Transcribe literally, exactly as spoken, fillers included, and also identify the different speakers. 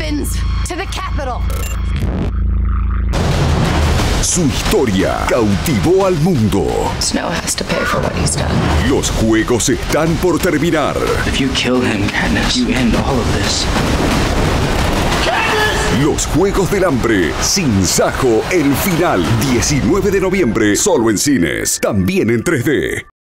Speaker 1: weapons to the Capitol.
Speaker 2: Su historia cautivó al mundo.
Speaker 1: Snow has to pay for what he's done.
Speaker 2: Los juegos están por terminar.
Speaker 3: If you kill him, Katniss, you end all of this.
Speaker 2: Los Juegos del Hambre, sin Sajo, el final, diecinueve de noviembre, solo en cines, también en tres D.